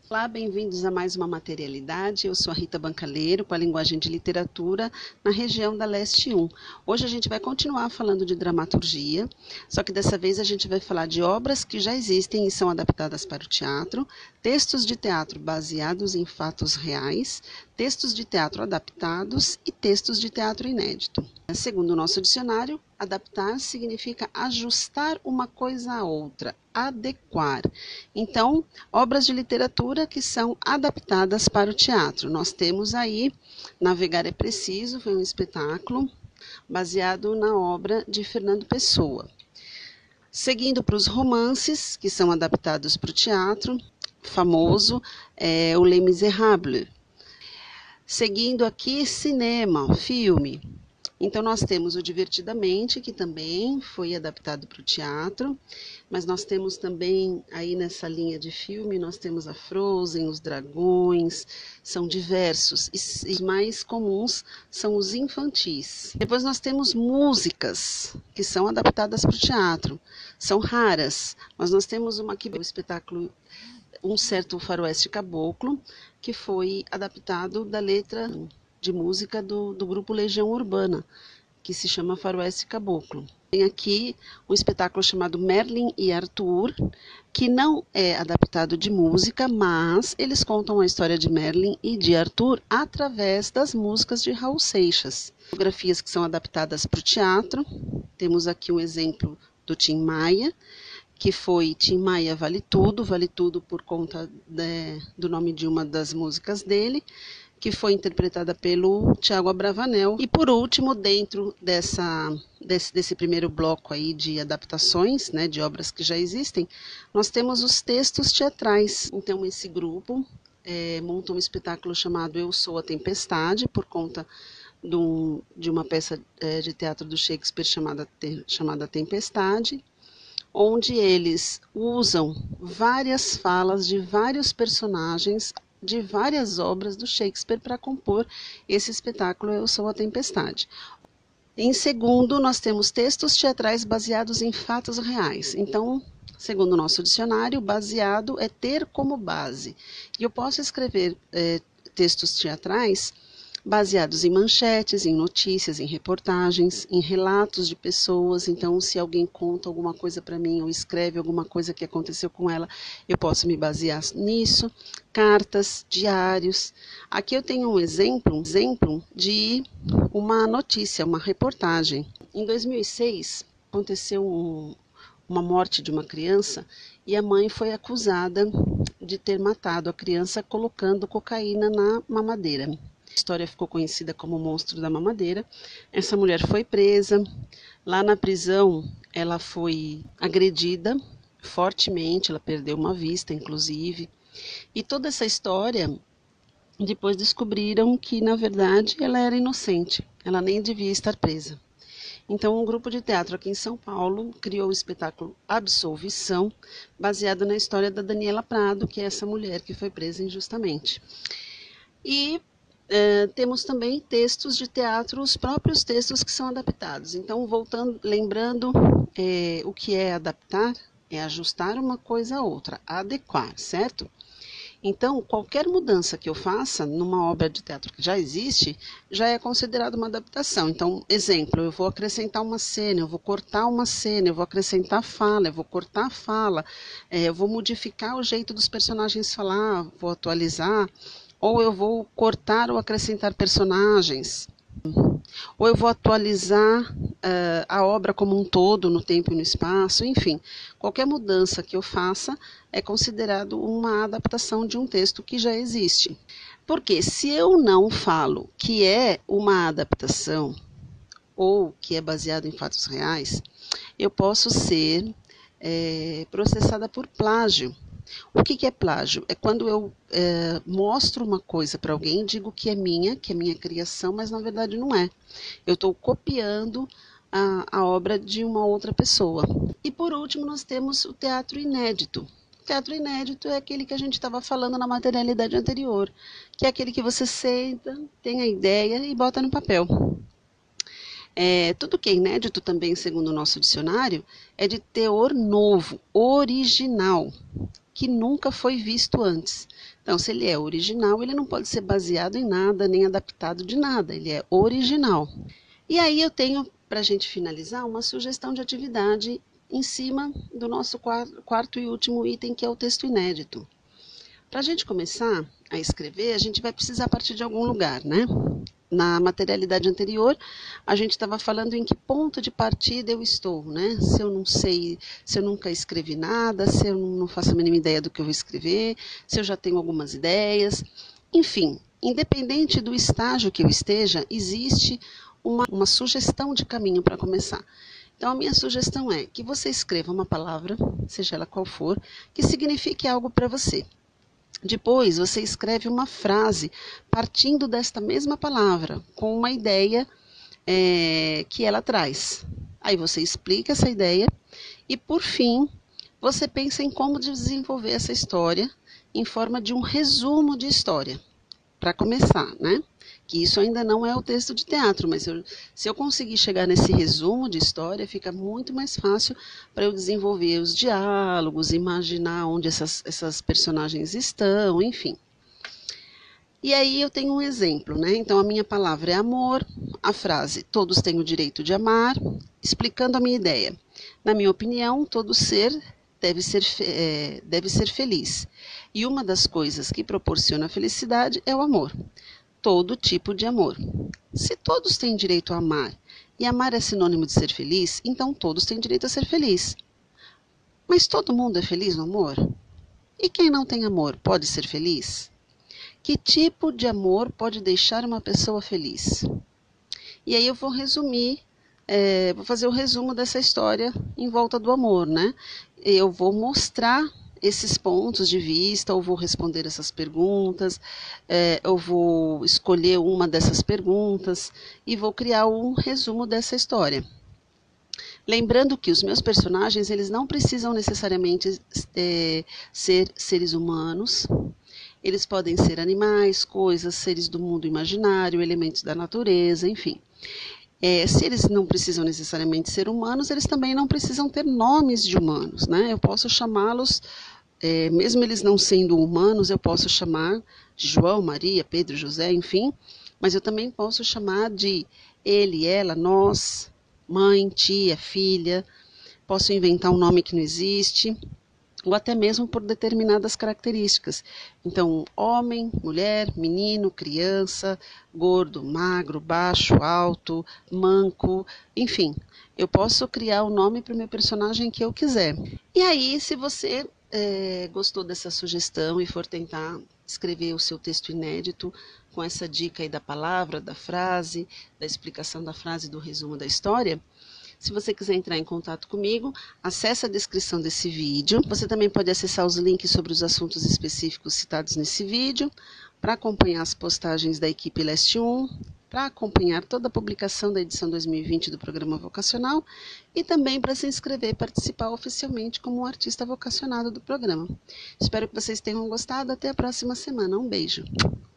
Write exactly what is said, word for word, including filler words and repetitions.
Olá, bem-vindos a mais uma materialidade. Eu sou a Rita Bancaleiro, com a linguagem de literatura na região da Leste um. Hoje a gente vai continuar falando de dramaturgia, só que dessa vez a gente vai falar de obras que já existem e são adaptadas para o teatro, textos de teatro baseados em fatos reais, textos de teatro adaptados e textos de teatro inédito. Segundo o nosso dicionário, adaptar significa ajustar uma coisa a outra, adequar. Então, obras de literatura que são adaptadas para o teatro. Nós temos aí Navegar é Preciso, foi um espetáculo baseado na obra de Fernando Pessoa. Seguindo para os romances, que são adaptados para o teatro, famoso é o Les Misérables. Seguindo aqui, cinema, filme. Então, nós temos o Divertidamente, que também foi adaptado para o teatro, mas nós temos também, aí nessa linha de filme, nós temos a Frozen, os Dragões, são diversos, e os mais comuns são os infantis. Depois nós temos músicas, que são adaptadas para o teatro, são raras, mas nós temos uma aqui, o espetáculo Um Certo Faroeste Caboclo, que foi adaptado da letra de música do, do grupo Legião Urbana, que se chama Faroeste Caboclo. Tem aqui um espetáculo chamado Merlin e Arthur, que não é adaptado de música, mas eles contam a história de Merlin e de Arthur através das músicas de Raul Seixas. Fotografias que são adaptadas para o teatro. Temos aqui um exemplo do Tim Maia, que foi Tim Maia Vale Tudo, Vale Tudo por conta de, do nome de uma das músicas dele, que foi interpretada pelo Tiago Abravanel. E por último, dentro dessa, desse, desse primeiro bloco aí de adaptações, né, de obras que já existem, nós temos os textos teatrais. Então esse grupo é, monta um espetáculo chamado Eu Sou a Tempestade, por conta de, um, de uma peça é, de teatro do Shakespeare chamada, chamada Tempestade, onde eles usam várias falas de vários personagens de várias obras do Shakespeare para compor esse espetáculo Eu Sou a Tempestade. Em segundo, nós temos textos teatrais baseados em fatos reais. Então, segundo o nosso dicionário, baseado é ter como base. E eu posso escrever é, textos teatrais baseados em manchetes, em notícias, em reportagens, em relatos de pessoas. Então, se alguém conta alguma coisa para mim ou escreve alguma coisa que aconteceu com ela, eu posso me basear nisso. Cartas, diários. Aqui eu tenho um exemplo, um exemplo de uma notícia, uma reportagem. Em dois mil e seis, aconteceu um, uma morte de uma criança e a mãe foi acusada de ter matado a criança colocando cocaína na mamadeira. A história ficou conhecida como o Monstro da Mamadeira. Essa mulher foi presa. Lá na prisão, ela foi agredida fortemente, ela perdeu uma vista, inclusive. E toda essa história, depois descobriram que, na verdade, ela era inocente. Ela nem devia estar presa. Então, um grupo de teatro aqui em São Paulo criou o espetáculo Absolvição, baseado na história da Daniela Prado, que é essa mulher que foi presa injustamente. E Uh, temos também textos de teatro, os próprios textos que são adaptados. Então, voltando, lembrando, é, o que é adaptar é ajustar uma coisa a outra, adequar, certo? Então, qualquer mudança que eu faça numa obra de teatro que já existe, já é considerada uma adaptação. Então, exemplo, eu vou acrescentar uma cena, eu vou cortar uma cena, eu vou acrescentar fala, eu vou cortar fala, é, eu vou modificar o jeito dos personagens falar, vou atualizar, ou eu vou cortar ou acrescentar personagens, ou eu vou atualizar uh, a obra como um todo, no tempo e no espaço, enfim. Qualquer mudança que eu faça é considerado uma adaptação de um texto que já existe. Porque se eu não falo que é uma adaptação, ou que é baseado em fatos reais, eu posso ser é, processada por plágio. O que, que é plágio? É quando eu é, mostro uma coisa para alguém, digo que é minha, que é minha criação, mas na verdade não é. Eu estou copiando a, a obra de uma outra pessoa. E por último, nós temos o teatro inédito. O teatro inédito é aquele que a gente estava falando na materialidade anterior, que é aquele que você senta, tem a ideia e bota no papel. É, tudo que é inédito também, segundo o nosso dicionário, é de teor novo, original. que nunca foi visto antes. Então, se ele é original, ele não pode ser baseado em nada, nem adaptado de nada, ele é original. E aí eu tenho, para a gente finalizar, uma sugestão de atividade em cima do nosso quarto e último item, que é o texto inédito. Para a gente começar a escrever, a gente vai precisar partir de algum lugar, né? Na materialidade anterior, a gente estava falando em que ponto de partida eu estou, né? Se eu não sei, se eu nunca escrevi nada, se eu não faço a mínima ideia do que eu vou escrever, se eu já tenho algumas ideias. Enfim, independente do estágio que eu esteja, existe uma, uma sugestão de caminho para começar. Então, a minha sugestão é que você escreva uma palavra, seja ela qual for, que signifique algo para você. Depois, você escreve uma frase partindo desta mesma palavra, com uma ideia é, que ela traz. Aí você explica essa ideia e, por fim, você pensa em como desenvolver essa história em forma de um resumo de história, para começar, né? Que isso ainda não é o texto de teatro, mas eu, se eu conseguir chegar nesse resumo de história, fica muito mais fácil para eu desenvolver os diálogos, imaginar onde essas, essas personagens estão, enfim. E aí eu tenho um exemplo, né? Então a minha palavra é amor, a frase todos têm o direito de amar, explicando a minha ideia. Na minha opinião, todo ser deve ser, é, deve ser feliz. E uma das coisas que proporciona a felicidade é o amor. Todo tipo de amor. Se todos têm direito a amar, e amar é sinônimo de ser feliz, então todos têm direito a ser feliz. Mas todo mundo é feliz no amor? E quem não tem amor pode ser feliz? Que tipo de amor pode deixar uma pessoa feliz? E aí eu vou resumir, é, vou fazer o resumo dessa história em volta do amor, né? Eu vou mostrar esses pontos de vista, ou vou responder essas perguntas, é, eu vou escolher uma dessas perguntas e vou criar um resumo dessa história. Lembrando que os meus personagens, eles não precisam necessariamente é, ser seres humanos, eles podem ser animais, coisas, seres do mundo imaginário, elementos da natureza, enfim. É, se eles não precisam necessariamente ser humanos, eles também não precisam ter nomes de humanos, né? Eu posso chamá-los, é, mesmo eles não sendo humanos, eu posso chamar de João, Maria, Pedro, José, enfim, mas eu também posso chamar de ele, ela, nós, mãe, tia, filha, posso inventar um nome que não existe, ou até mesmo por determinadas características. Então, homem, mulher, menino, criança, gordo, magro, baixo, alto, manco, enfim. Eu posso criar o nome para o meu personagem que eu quiser. E aí, se você é, gostou dessa sugestão e for tentar escrever o seu texto inédito com essa dica aí da palavra, da frase, da explicação da frase, do resumo da história, se você quiser entrar em contato comigo, acesse a descrição desse vídeo. Você também pode acessar os links sobre os assuntos específicos citados nesse vídeo, para acompanhar as postagens da equipe Leste um, para acompanhar toda a publicação da edição dois mil e vinte do programa vocacional e também para se inscrever e participar oficialmente como um artista vocacionado do programa. Espero que vocês tenham gostado. Até a próxima semana. Um beijo!